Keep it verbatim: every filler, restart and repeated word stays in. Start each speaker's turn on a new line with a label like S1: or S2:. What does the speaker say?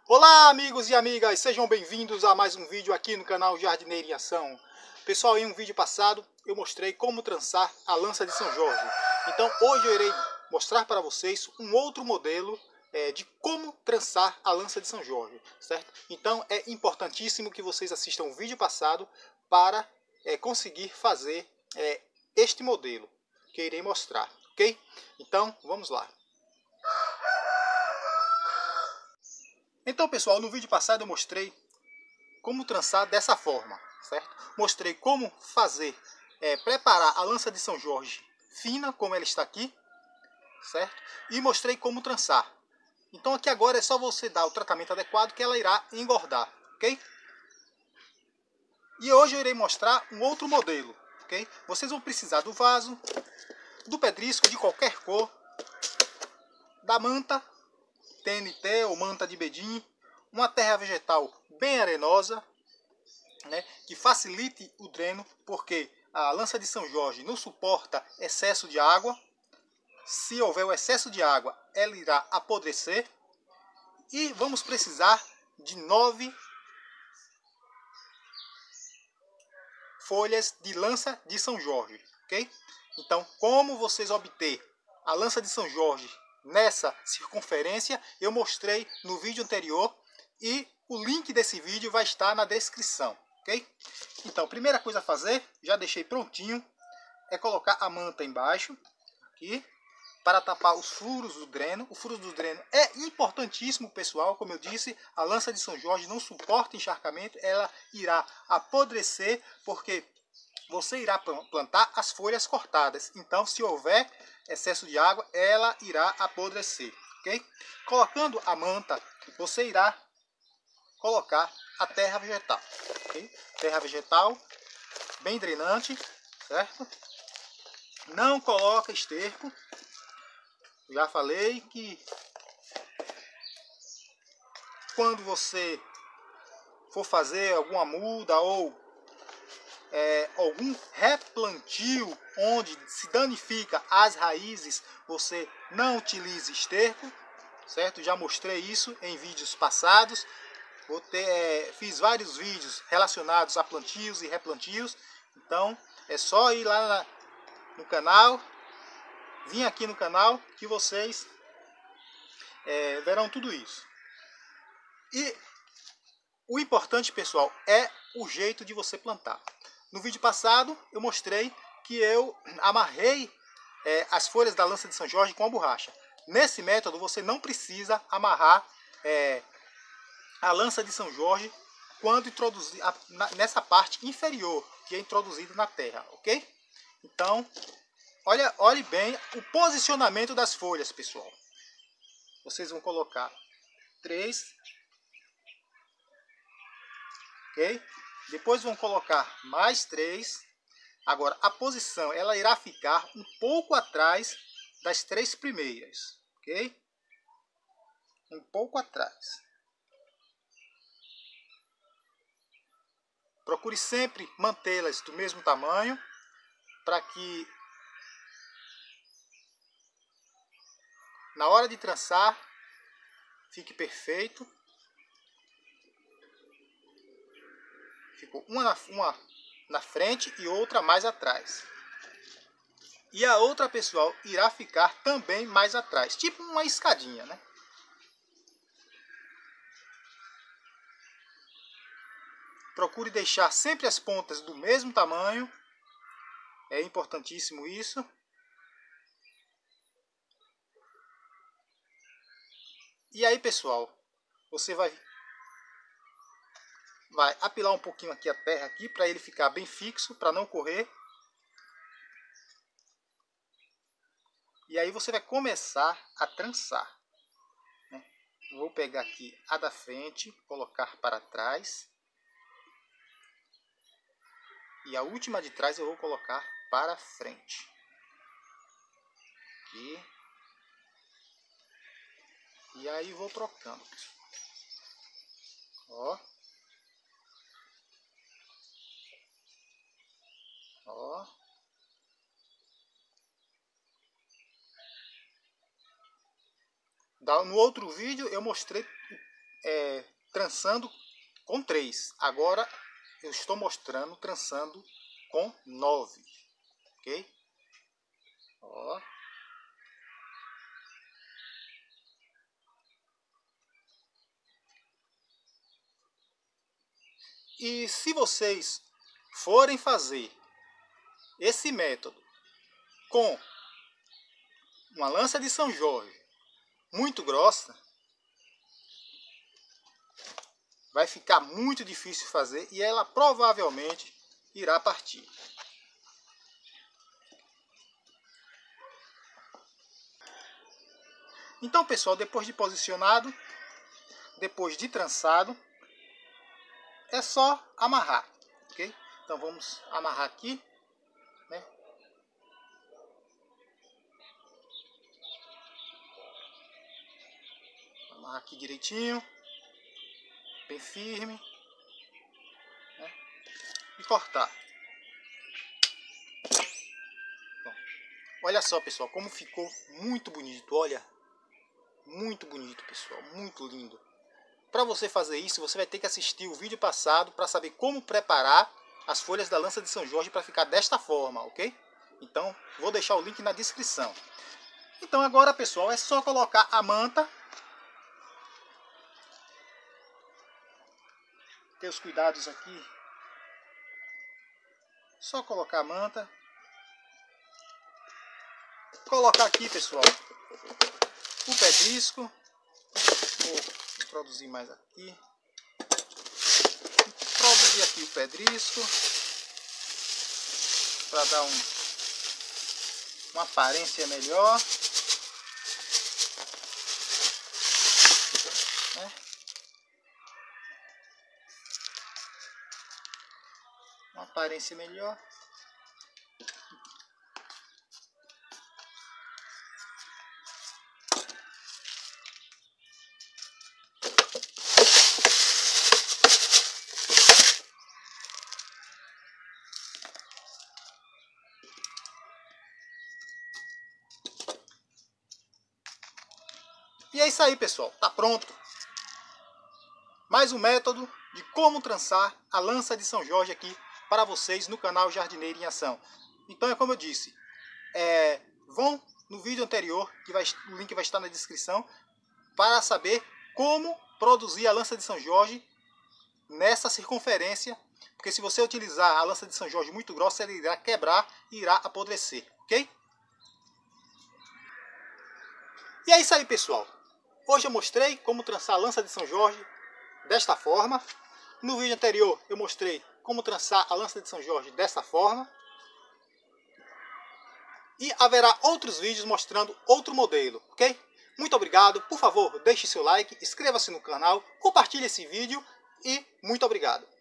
S1: Olá amigos e amigas, sejam bem-vindos a mais um vídeo aqui no canal Jardineiro em Ação. Pessoal, em um vídeo passado eu mostrei como trançar a lança de São Jorge. Então hoje eu irei mostrar para vocês um outro modelo é, de como trançar a lança de São Jorge, certo? Então é importantíssimo que vocês assistam o vídeo passado para é, conseguir fazer é, este modelo que eu irei mostrar, ok? Então vamos lá. Então pessoal, no vídeo passado eu mostrei como trançar dessa forma, certo? Mostrei como fazer, é, preparar a lança de São Jorge fina, como ela está aqui, certo? E mostrei como trançar. Então aqui agora é só você dar o tratamento adequado que ela irá engordar, ok? E hoje eu irei mostrar um outro modelo, ok? Vocês vão precisar do vaso, do pedrisco de qualquer cor, da manta T N T ou manta de bedim, uma terra vegetal bem arenosa, né, que facilite o dreno, porque a lança de São Jorge não suporta excesso de água. Se houver o excesso de água, ela irá apodrecer. E vamos precisar de nove folhas de lança de São Jorge, ok? Então, como vocês obter a lança de São Jorge nessa circunferência, eu mostrei no vídeo anterior e o link desse vídeo vai estar na descrição, ok? Então, primeira coisa a fazer, já deixei prontinho, é colocar a manta embaixo, aqui, para tapar os furos do dreno. O furo do dreno é importantíssimo, pessoal. Como eu disse, a lança de São Jorge não suporta encharcamento, ela irá apodrecer, porque você irá plantar as folhas cortadas. Então, se houver excesso de água, ela irá apodrecer, ok? Colocando a manta, você irá colocar a terra vegetal, ok? Terra vegetal bem drenante, certo? Não coloca esterco. Já falei que quando você for fazer alguma muda ou é, algum replantio onde se danifica as raízes, você não utilize esterco, certo? Já mostrei isso em vídeos passados. Vou ter, é, fiz vários vídeos relacionados a plantios e replantios. Então é só ir lá na, no canal, vir aqui no canal que vocês é, verão tudo isso. E o importante, pessoal, é o jeito de você plantar. No vídeo passado eu mostrei que eu amarrei é, as folhas da lança de São Jorge com a borracha. Nesse método você não precisa amarrar é, a lança de São Jorge quando introduzir a, na, nessa parte inferior que é introduzida na terra, ok? Então, olha, olhe bem o posicionamento das folhas, pessoal. Vocês vão colocar três, ok? Depois vão colocar mais três. Agora, a posição ela irá ficar um pouco atrás das três primeiras, ok? Um pouco atrás. Procure sempre mantê-las do mesmo tamanho, para que na hora de trançar fique perfeito. Ficou uma na, uma na frente e outra mais atrás. E a outra, pessoal, irá ficar também mais atrás, tipo uma escadinha, né? Procure deixar sempre as pontas do mesmo tamanho. É importantíssimo isso. E aí, pessoal, você vai, vai apilar um pouquinho aqui a terra aqui para ele ficar bem fixo, para não correr. E aí você vai começar a trançar. Né? Vou pegar aqui a da frente, colocar para trás. E a última de trás eu vou colocar para frente. Aqui. E aí vou trocando. Ó. Ó. No outro vídeo eu mostrei é, trançando com três. Agora eu estou mostrando trançando com nove. Ok? Ó. E se vocês forem fazer esse método com uma lança de São Jorge muito grossa, vai ficar muito difícil fazer e ela provavelmente irá partir. Então, pessoal, depois de posicionado, depois de trançado, é só amarrar, ok? Então vamos amarrar aqui, né? Amarrar aqui direitinho, bem firme, né? E cortar. Bom, olha só, pessoal, como ficou muito bonito, olha, muito bonito, pessoal, muito lindo. Para você fazer isso, você vai ter que assistir o vídeo passado para saber como preparar as folhas da lança de São Jorge para ficar desta forma, ok? Então, vou deixar o link na descrição. Então agora, pessoal, é só colocar a manta. Ter os cuidados aqui. Só colocar a manta. Colocar aqui, pessoal, o pedrisco. Vou introduzir mais aqui. Introduzir aqui o pedrisco para dar um, uma aparência melhor, né? Uma aparência melhor. E é isso aí, pessoal. Tá pronto. Mais um método de como trançar a lança de São Jorge aqui para vocês no canal Jardineiro em Ação. Então é como eu disse. É, vão no vídeo anterior, que vai, o link vai estar na descrição, para saber como produzir a lança de São Jorge nessa circunferência. Porque se você utilizar a lança de São Jorge muito grossa, ela irá quebrar e irá apodrecer. Ok? E é isso aí, pessoal. Hoje eu mostrei como trançar a lança de São Jorge desta forma. No vídeo anterior eu mostrei como trançar a lança de São Jorge dessa forma. E haverá outros vídeos mostrando outro modelo, ok? Muito obrigado. Por favor, deixe seu like, inscreva-se no canal, compartilhe esse vídeo e muito obrigado.